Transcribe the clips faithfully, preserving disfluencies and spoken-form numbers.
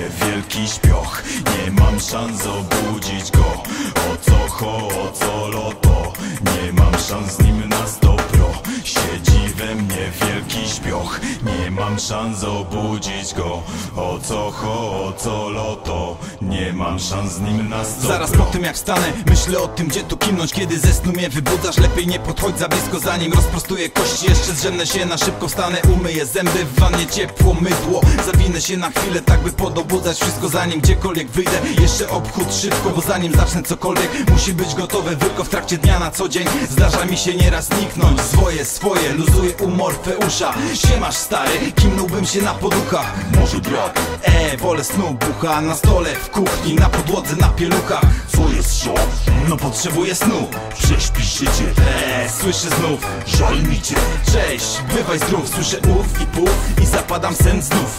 mnie wielki śpioch, nie mam szans obudzić go. O co ho, o co loto, nie mam szans z nim na sto pro. Siedzi we mnie wielki śpioch, nie mam szans obudzić go. O co ho, o co loto, nie mam szans z nim na sto pro. Zaraz po tym jak wstanę, myślę o tym, gdzie tu kimnąć. Kiedy ze snu mnie wybudzasz, lepiej nie podchodź za blisko, zanim rozprostuję kości. Jeszcze zrzemnę się, na szybko wstanę, umyję zęby, w wannie ciepło mydło. Zawinę się na chwilę, tak by podobudzać wszystko, zanim gdziekolwiek wyjdę. Jeszcze obchód szybko, bo zanim zacznę cokolwiek, musi być gotowe tylko w trakcie dnia na co dzień. Zdarza mi się nieraz zniknąć, swoje, swoje, luzuję umorfę usza. Siemasz stary, kimnąłbym się na poduchach. Może brat, e, wolę snu bucha. Na stole, w kuchni, na podłodze, na pieluchach. Co jest szok? No potrzebuję snu. Prześpisz się cię, E, słyszę znów, żal mi cię. cześć, bywaj zdrów. Słyszę ów i puf i zapadam w sen znów.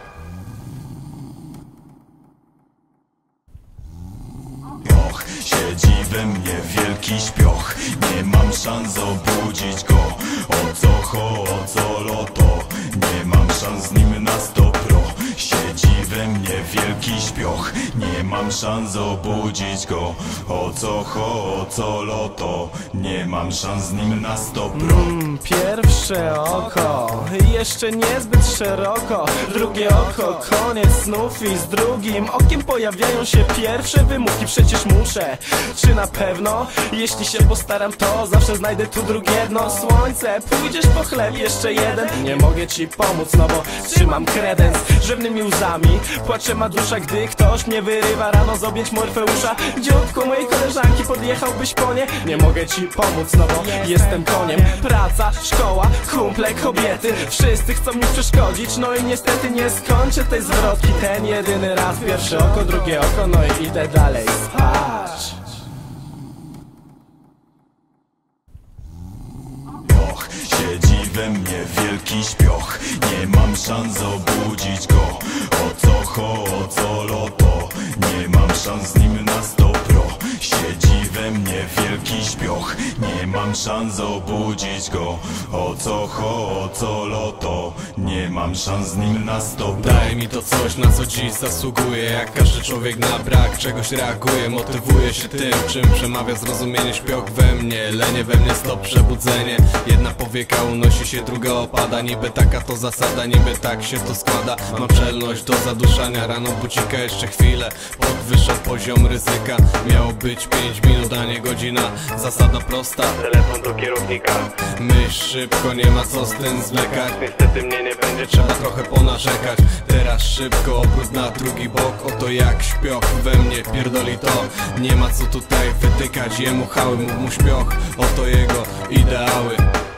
Och, siedzi we mnie wielki śpioch, nie mam szans obudzić go. O co ho, o co loto, nie mam szans z nim na sto pro. Siedzi we mnie wielki śpioch, nie mam szans obudzić go. O co ho, o co loto, nie mam szans z nim na sto pro. Mm, pierwsze oko, jeszcze niezbyt szeroko. Drugie oko, koniec snów i z drugim okiem pojawiają się pierwsze wymówki. Przecież muszę, czy na pewno? Jeśli się postaram, to zawsze znajdę tu drugie dno. Słońce, pójdziesz po chleb, jeszcze jeden. Nie mogę ci pomóc, no bo trzymam kredens. Rzewnymi łzami płacze ma dusza, gdy ktoś mnie wyrywa rano z objęć Morfeusza. Dzióbku mojej koleżanki, podjechałbyś po nie? Nie mogę ci pomóc, no bo jestem koniem. Praca, szkoła, kumple, kobiety, wszyscy chcą mi przeszkodzić. No i niestety nie skończę tej zwrotki ten jedyny raz. Pierwsze oko, drugie oko, no i idę dalej spać. Och, siedzi we mnie wielki śpioch, nie mam szans obudzić go. O co ho, o co loto, nie mam szans z nim na sto pro. Siedzi we mnie wielki śpioch, nie mam szans obudzić go. O co ho, o co loto, nie mam szans z nim na sto pro. Daj mi to coś, na co dziś zasługuję. Jak każdy człowiek na brak czegoś reaguje. Motywuje się tym, czym przemawia zrozumienie. Śpioch we mnie, lenie we mnie, stop przebudzenie. Jedna powieka unosi się, druga opada. Niby taka to zasada, niby tak się to składa. Mam czelność do zaduszania, rano bucika jeszcze chwilę. Podwyższa poziom ryzyka. Miało być pięć minut, a nie godzina. Zasada prosta, telefon do kierownika. Myśl szybko, nie ma co z tym zwlekać. Niestety mnie nie będzie, trzeba trochę ponarzekać. Teraz szybko, obrót na drugi bok. Oto jak śpioch we mnie pierdoli to. Nie ma co tutaj wytykać, jemu hały, mów mu śpioch. Oto jego ideały.